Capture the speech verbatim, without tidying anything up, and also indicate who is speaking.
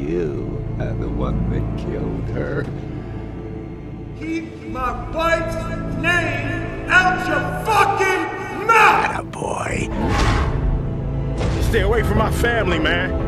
Speaker 1: you are the one that killed her.
Speaker 2: Keep my wife's name out your fucking mouth!
Speaker 1: Atta boy.
Speaker 3: Stay away from my family, man.